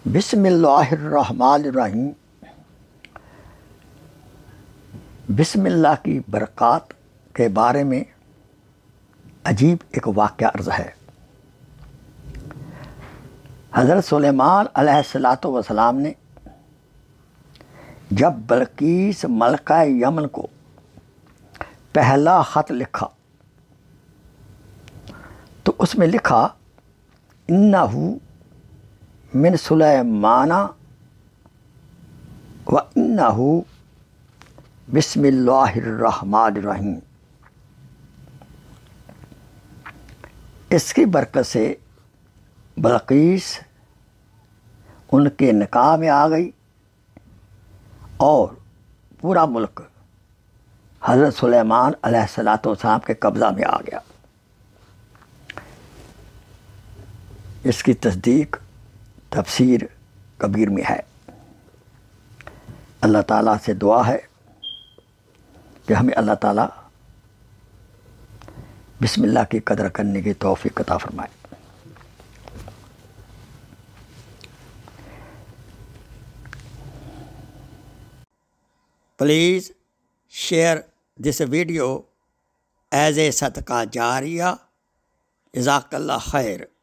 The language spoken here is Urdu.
بسم اللہ الرحمن الرحیم۔ بسم اللہ کی برکات کے بارے میں عجیب ایک واقعہ عرض ہے۔ حضرت سلیمان علیہ الصلوۃ والسلام نے جب بلقیس ملکہ یمن کو پہلا خط لکھا تو اس میں لکھا انہو من سلیمان و انہو بسم اللہ الرحمن الرحیم۔ اس کی برکت سے بلقیس ان کے نکاح میں آ گئی اور پورا ملک حضرت سلیمان علیہ الصلوۃ والسلام کے قبضہ میں آ گیا۔ اس کی تصدیق تفسیر کبیر میں ہے۔ اللہ تعالیٰ سے دعا ہے کہ ہمیں اللہ تعالیٰ بسم اللہ کی قدر کرنے کی توفیق عطا فرمائے۔ Please share this video as a صدقہ جاریہ۔ جزاک اللہ خیر۔